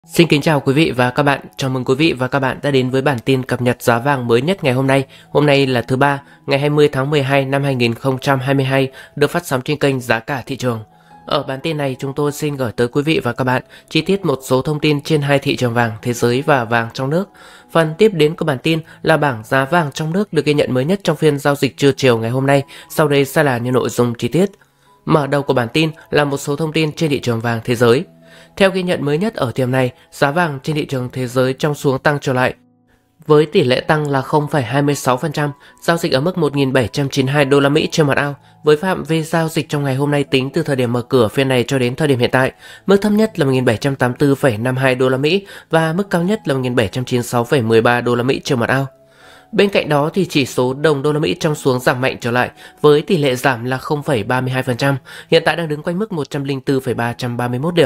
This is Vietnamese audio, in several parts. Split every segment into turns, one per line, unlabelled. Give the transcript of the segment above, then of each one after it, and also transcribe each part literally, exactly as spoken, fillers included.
Xin kính chào quý vị và các bạn. Chào mừng quý vị và các bạn đã đến với bản tin cập nhật giá vàng mới nhất ngày hôm nay. Hôm nay là thứ ba, ngày hai mươi tháng mười hai năm hai nghìn không trăm hai mươi hai, được phát sóng trên kênh Giá cả thị trường. Ở bản tin này, chúng tôi xin gửi tới quý vị và các bạn chi tiết một số thông tin trên hai thị trường vàng thế giới và vàng trong nước. Phần tiếp đến của bản tin là bảng giá vàng trong nước được ghi nhận mới nhất trong phiên giao dịch trưa chiều ngày hôm nay. Sau đây sẽ là những nội dung chi tiết. Mở đầu của bản tin là một số thông tin trên thị trường vàng thế giới. Theo ghi nhận mới nhất ở thời điểm này, giá vàng trên thị trường thế giới trong xuống tăng trở lại. Với tỷ lệ tăng là không phẩy hai mươi sáu phần trăm, giao dịch ở mức một nghìn bảy trăm chín mươi hai đô la Mỹ trên một ounce. Với phạm vi giao dịch trong ngày hôm nay tính từ thời điểm mở cửa phiên này cho đến thời điểm hiện tại, mức thấp nhất là một nghìn bảy trăm tám mươi tư phẩy năm mươi hai đô la Mỹ và mức cao nhất là một nghìn bảy trăm chín mươi sáu phẩy mười ba đô la Mỹ trên một ounce. Bên cạnh đó thì chỉ số đồng đô la Mỹ trong xuống giảm mạnh trở lại với tỷ lệ giảm là không phẩy ba mươi hai phần trăm, hiện tại đang đứng quanh mức một trăm lẻ bốn phẩy ba trăm ba mươi mốt điểm.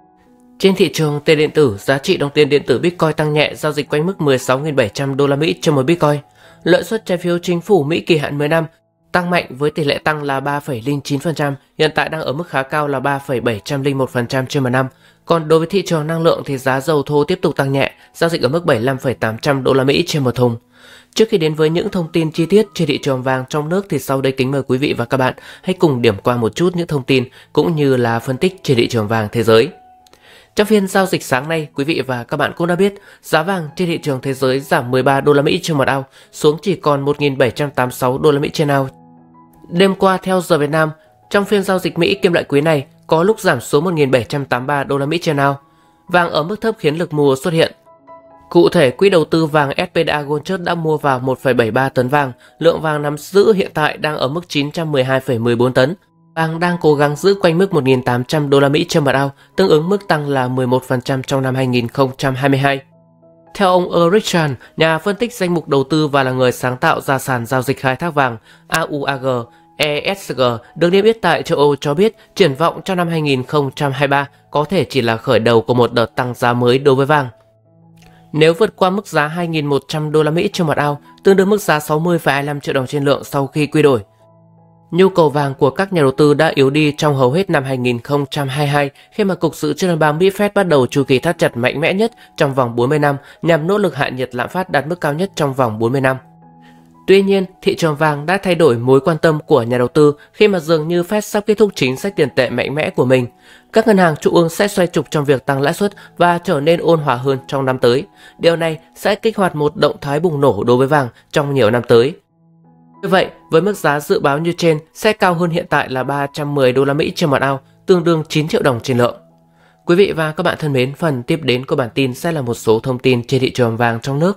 Trên thị trường tiền điện tử, giá trị đồng tiền điện tử Bitcoin tăng nhẹ, giao dịch quanh mức mười sáu nghìn bảy trăm đô la Mỹ trên một Bitcoin. Lợi suất trái phiếu chính phủ Mỹ kỳ hạn mười năm tăng mạnh với tỷ lệ tăng là ba phẩy không chín phần trăm, hiện tại đang ở mức khá cao là ba phẩy bảy trăm lẻ một phần trăm trên một năm. Còn đối với thị trường năng lượng thì giá dầu thô tiếp tục tăng nhẹ, giao dịch ở mức bảy mươi lăm phẩy tám trăm đô la Mỹ trên một thùng. Trước khi đến với những thông tin chi tiết trên thị trường vàng trong nước thì sau đây kính mời quý vị và các bạn hãy cùng điểm qua một chút những thông tin cũng như là phân tích trên thị trường vàng thế giới. Trong phiên giao dịch sáng nay, quý vị và các bạn cũng đã biết, giá vàng trên thị trường thế giới giảm mười ba đô la Mỹ trên một ounce, xuống chỉ còn một nghìn bảy trăm tám mươi sáu đô la Mỹ trên ounce. Đêm qua theo giờ Việt Nam, trong phiên giao dịch Mỹ kim loại quý này có lúc giảm xuống một nghìn bảy trăm tám mươi ba đô la Mỹ trên ounce. Vàng ở mức thấp khiến lực mua xuất hiện. Cụ thể, quỹ đầu tư vàng ét pê đê a Gold Trust đã mua vào một phẩy bảy mươi ba tấn vàng, lượng vàng nắm giữ hiện tại đang ở mức chín trăm mười hai phẩy mười bốn tấn. Vàng đang cố gắng giữ quanh mức một nghìn tám trăm đô la Mỹ trên một ounce, tương ứng mức tăng là mười một phần trăm trong năm hai nghìn không trăm hai mươi hai. Theo ông Eric Chan, nhà phân tích danh mục đầu tư và là người sáng tạo ra sàn giao dịch khai thác vàng a u a giê e ét giê được niêm yết tại châu Âu cho biết triển vọng cho năm hai nghìn không trăm hai mươi ba có thể chỉ là khởi đầu của một đợt tăng giá mới đối với vàng. Nếu vượt qua mức giá hai nghìn một trăm đô la Mỹ trên một ounce, tương đương mức giá sáu mươi phẩy hai mươi lăm triệu đồng trên lượng sau khi quy đổi. Nhu cầu vàng của các nhà đầu tư đã yếu đi trong hầu hết năm hai nghìn không trăm hai mươi hai khi mà Cục Dự trữ Liên bang Mỹ Fed bắt đầu chu kỳ thắt chặt mạnh mẽ nhất trong vòng bốn mươi năm nhằm nỗ lực hạ nhiệt lạm phát đạt mức cao nhất trong vòng bốn mươi năm. Tuy nhiên, thị trường vàng đã thay đổi mối quan tâm của nhà đầu tư khi mà dường như Fed sắp kết thúc chính sách tiền tệ mạnh mẽ của mình. Các ngân hàng trung ương sẽ xoay trục trong việc tăng lãi suất và trở nên ôn hòa hơn trong năm tới. Điều này sẽ kích hoạt một động thái bùng nổ đối với vàng trong nhiều năm tới. Như vậy, với mức giá dự báo như trên sẽ cao hơn hiện tại là ba trăm mười đô la Mỹ trên một ounce, tương đương chín triệu đồng trên lượng. Quý vị và các bạn thân mến, phần tiếp đến của bản tin sẽ là một số thông tin trên thị trường vàng trong nước.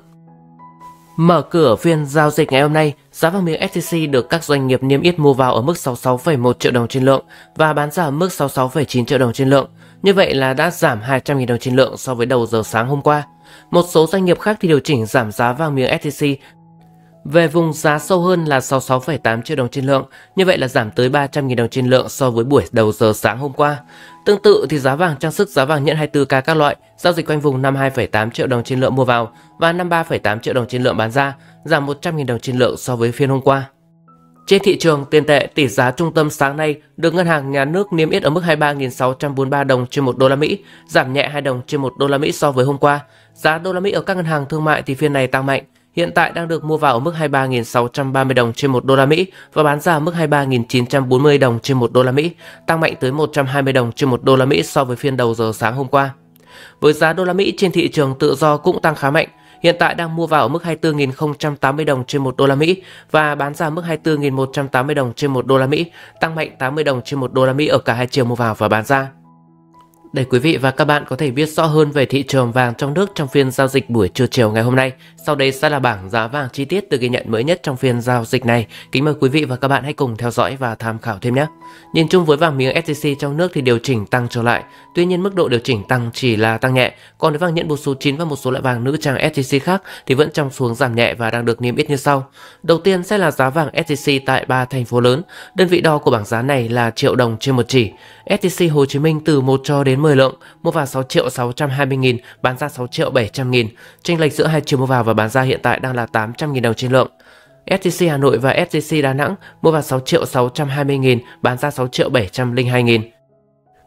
Mở cửa phiên giao dịch ngày hôm nay, giá vàng miếng ét gi xê được các doanh nghiệp niêm yết mua vào ở mức sáu mươi sáu phẩy một triệu đồng trên lượng và bán ra ở mức sáu mươi sáu phẩy chín triệu đồng trên lượng. Như vậy là đã giảm hai trăm nghìn đồng trên lượng so với đầu giờ sáng hôm qua. Một số doanh nghiệp khác thì điều chỉnh giảm giá vàng miếng ét gi xê về vùng giá sâu hơn là sáu mươi sáu phẩy tám triệu đồng trên lượng, như vậy là giảm tới ba trăm nghìn đồng trên lượng so với buổi đầu giờ sáng hôm qua. Tương tự thì giá vàng trang sức, giá vàng nhẫn hai mươi tư ca các loại giao dịch quanh vùng năm mươi hai phẩy tám triệu đồng trên lượng mua vào và năm mươi ba phẩy tám triệu đồng trên lượng bán ra, giảm một trăm nghìn đồng trên lượng so với phiên hôm qua. Trên thị trường tiền tệ, tỷ giá trung tâm sáng nay được Ngân hàng Nhà nước niêm yết ở mức hai mươi ba nghìn sáu trăm bốn mươi ba đồng trên một đô la Mỹ, giảm nhẹ hai đồng trên một đô la Mỹ so với hôm qua. Giá đô la Mỹ ở các ngân hàng thương mại thì phiên này tăng mạnh. Hiện tại đang được mua vào ở mức hai mươi ba nghìn sáu trăm ba mươi đồng trên một đô la Mỹ và bán ra ở mức hai mươi ba nghìn chín trăm bốn mươi đồng trên một đô la Mỹ, tăng mạnh tới một trăm hai mươi đồng trên một đô la Mỹ so với phiên đầu giờ sáng hôm qua. Với giá đô la Mỹ trên thị trường tự do cũng tăng khá mạnh, hiện tại đang mua vào ở mức hai mươi tư nghìn không trăm tám mươi đồng trên một đô la Mỹ và bán ra ở mức hai mươi tư nghìn một trăm tám mươi đồng trên một đô la Mỹ, tăng mạnh tám mươi đồng trên một đô la Mỹ ở cả hai chiều mua vào và bán ra. Để quý vị và các bạn có thể biết rõ hơn về thị trường vàng trong nước trong phiên giao dịch buổi trưa chiều ngày hôm nay, sau đây sẽ là bảng giá vàng chi tiết được ghi nhận mới nhất trong phiên giao dịch này. Kính mời quý vị và các bạn hãy cùng theo dõi và tham khảo thêm nhé. Nhìn chung với vàng miếng ét gi xê trong nước thì điều chỉnh tăng trở lại, tuy nhiên mức độ điều chỉnh tăng chỉ là tăng nhẹ. Còn với vàng nhẫn bốn số chín và một số loại vàng nữ trang ét gi xê khác thì vẫn trong xuống giảm nhẹ và đang được niêm yết như sau. Đầu tiên sẽ là giá vàng ét gi xê tại ba thành phố lớn. Đơn vị đo của bảng giá này là triệu đồng trên một chỉ. ét gi xê Hồ Chí Minh từ một cho đến mười lượng, mua vào sáu triệu sáu trăm hai mươi nghìn, bán ra sáu triệu bảy trăm nghìn. Chênh lệch giữa hai chiều mua vào và bán ra hiện tại đang là tám trăm nghìn đồng trên lượng. ét gi xê Hà Nội và ét gi xê Đà Nẵng mua vào sáu triệu sáu trăm hai mươi nghìn, bán ra sáu triệu bảy trăm lẻ hai nghìn.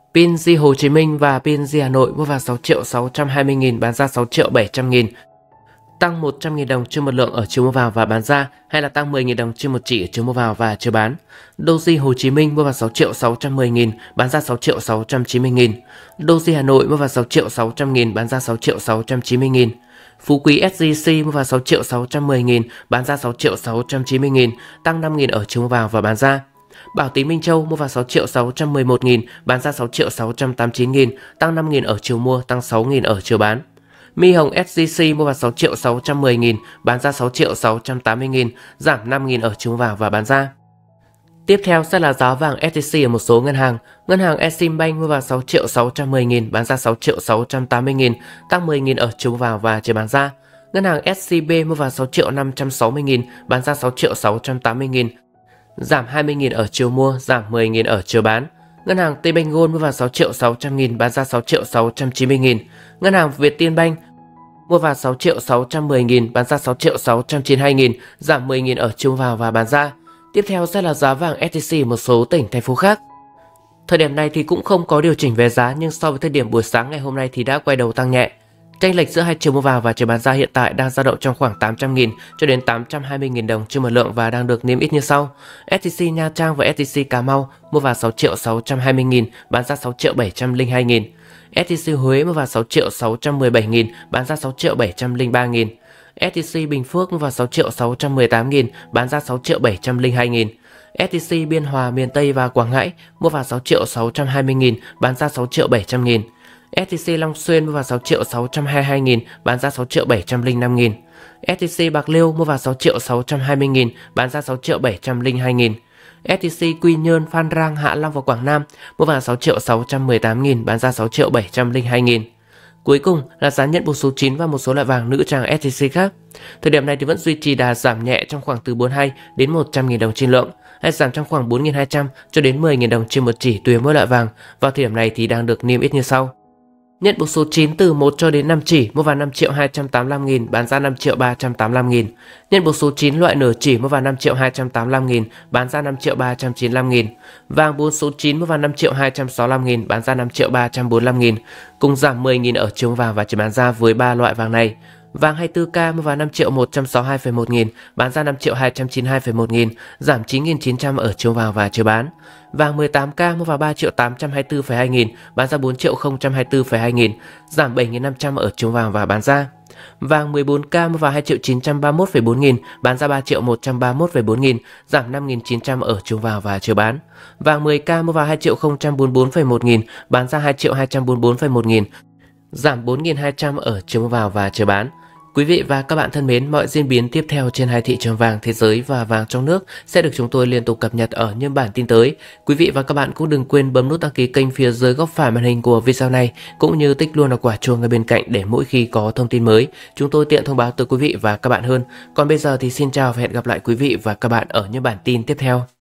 pê en giê Hồ Chí Minh và pê en giê Hà Nội mua vào sáu triệu sáu trăm hai mươi nghìn, bán ra sáu triệu bảy trăm nghìn, tăng một trăm nghìn đồng trên một lượng ở chiều mua vào và bán ra, hay là tăng mười nghìn đồng trên một chỉ ở chiều mua vào và chiều bán. Doji Hồ Chí Minh mua vào sáu triệu sáu trăm mười nghìn, bán ra sáu triệu sáu trăm chín mươi nghìn. Doji Hà Nội mua vào sáu triệu sáu trăm nghìn, bán ra sáu triệu sáu trăm chín mươi nghìn. Phú Quý ét giê xê mua vào sáu triệu sáu trăm mười nghìn, bán ra sáu triệu sáu trăm chín mươi nghìn, tăng năm nghìn ở chiều mua vào và bán ra. Bảo Tín Minh Châu mua vào sáu triệu sáu trăm mười một nghìn, bán ra sáu triệu sáu trăm tám mươi chín nghìn, tăng năm nghìn ở chiều mua, tăng sáu nghìn ở chiều bán. Mi Hồng ét giê xê mua vào sáu triệu sáu trăm mười nghìn, bán ra sáu triệu sáu trăm tám mươi nghìn, giảm năm nghìn ở chiều vào và bán ra. Tiếp theo sẽ là giá vàng ét tê xê ở một số ngân hàng. Ngân hàng Eximbank mua vào sáu triệu sáu trăm mười nghìn, bán ra sáu triệu sáu trăm tám mươi nghìn, tăng mười nghìn ở chiều vào và chiều bán ra. Ngân hàng ét xê bê mua vào sáu triệu năm trăm sáu mươi nghìn, bán ra sáu triệu sáu trăm tám mươi nghìn, giảm hai mươi nghìn ở chiều mua, giảm mười nghìn ở chiều bán. Ngân hàng Tbank Gold mua vào sáu triệu sáu trăm nghìn, bán ra sáu triệu sáu trăm chín mươi nghìn. Ngân hàng Vietinbank mua vào sáu triệu sáu trăm mười nghìn, bán ra sáu triệu sáu trăm chín mươi hai nghìn, giảm mười nghìn ở chiều vào và bán ra. Tiếp theo sẽ là giá vàng ét tê xê ở một số tỉnh thành phố khác. Thời điểm này thì cũng không có điều chỉnh về giá, nhưng so với thời điểm buổi sáng ngày hôm nay thì đã quay đầu tăng nhẹ. Chênh lệch giữa hai chiều mua vào và chiều bán ra hiện tại đang dao động trong khoảng tám trăm nghìn cho đến tám trăm hai mươi nghìn đồng trên một lượng và đang được niêm yết như sau. ét tê xê Nha Trang và ét tê xê Cà Mau mua vào sáu triệu sáu trăm hai mươi nghìn, bán ra sáu triệu bảy trăm lẻ hai nghìn. ét tê xê Huế mua vào sáu triệu sáu trăm mười bảy nghìn, bán ra sáu triệu bảy trăm lẻ ba nghìn. ét tê xê Bình Phước mua vào sáu triệu sáu trăm mười tám nghìn, bán ra sáu triệu bảy trăm lẻ hai nghìn. ét tê xê Biên Hòa, miền Tây và Quảng Ngãi mua vào sáu triệu sáu trăm hai mươi nghìn, bán ra sáu triệu bảy trăm nghìn. ét tê xê Long Xuyên mua vào sáu triệu sáu trăm hai mươi hai nghìn, bán ra sáu triệu bảy trăm lẻ năm nghìn. ét tê xê Bạc Liêu mua vào sáu triệu sáu trăm hai mươi nghìn, bán ra sáu triệu bảy trăm lẻ hai nghìn. ét tê xê Quy Nhơn, Phan Rang, Hạ Long và Quảng Nam mua vào sáu triệu sáu trăm mười tám nghìn, bán ra sáu triệu bảy trăm lẻ hai nghìn. Cuối cùng là giá nhận buộc số chín và một số loại vàng nữ trang ét tê xê khác. Thời điểm này thì vẫn duy trì đà giảm nhẹ trong khoảng từ bốn mươi hai đến một trăm nghìn đồng trên lượng, hay giảm trong khoảng bốn nghìn hai trăm cho đến mười nghìn đồng trên một chỉ tùy mỗi loại vàng. Vào thời điểm này thì đang được niêm yết như sau. Nhận buộc số chín từ một cho đến năm chỉ mua vào năm triệu hai trăm tám mươi lăm nghìn, bán ra năm triệu ba trăm tám mươi lăm nghìn. Nhận buộc số chín loại nửa chỉ mua vào năm triệu hai trăm tám mươi lăm nghìn, bán ra năm triệu ba trăm chín mươi lăm nghìn. Vàng bốn số chín mua vào năm triệu hai trăm sáu mươi lăm nghìn, bán ra năm triệu ba trăm bốn mươi lăm nghìn, cùng giảm mười nghìn ở chiều vào và chiều bán ra với ba loại vàng này. Vàng hai mươi tư ca mua vào năm triệu một trăm sáu mươi hai phẩy một nghìn, bán ra năm triệu hai trăm chín mươi hai phẩy một nghìn, giảm chín nghìn chín trăm ở chiều vào và chiều bán. Vàng mười tám ca mua vào ba triệu tám trăm hai mươi tư phẩy hai nghìn, bán ra bốn triệu không trăm hai mươi tư phẩy hai nghìn, giảm bảy nghìn năm trăm ở chiều vào và bán ra. Vàng mười bốn ca mua vào hai triệu chín trăm ba mươi mốt phẩy bốn nghìn, bán ra ba triệu một trăm ba mươi mốt phẩy bốn nghìn, giảm năm nghìn chín trăm ở chiều vào và chiều bán. Vàng mười ca mua vào hai triệu không trăm bốn mươi tư phẩy một nghìn, bán ra hai triệu hai trăm bốn mươi tư phẩy một nghìn, giảm bốn nghìn hai trăm ở chiều vào và chiều bán. Quý vị và các bạn thân mến, mọi diễn biến tiếp theo trên hai thị trường vàng thế giới và vàng trong nước sẽ được chúng tôi liên tục cập nhật ở những bản tin tới. Quý vị và các bạn cũng đừng quên bấm nút đăng ký kênh phía dưới góc phải màn hình của video này, cũng như tích luôn vào quả chuông ở bên cạnh để mỗi khi có thông tin mới, chúng tôi tiện thông báo tới quý vị và các bạn hơn. Còn bây giờ thì xin chào và hẹn gặp lại quý vị và các bạn ở những bản tin tiếp theo.